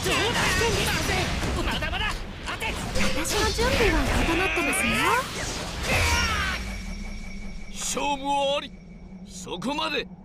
まだまだ当て。 私の準備は整ってますよ。 勝負はあり、そこまで。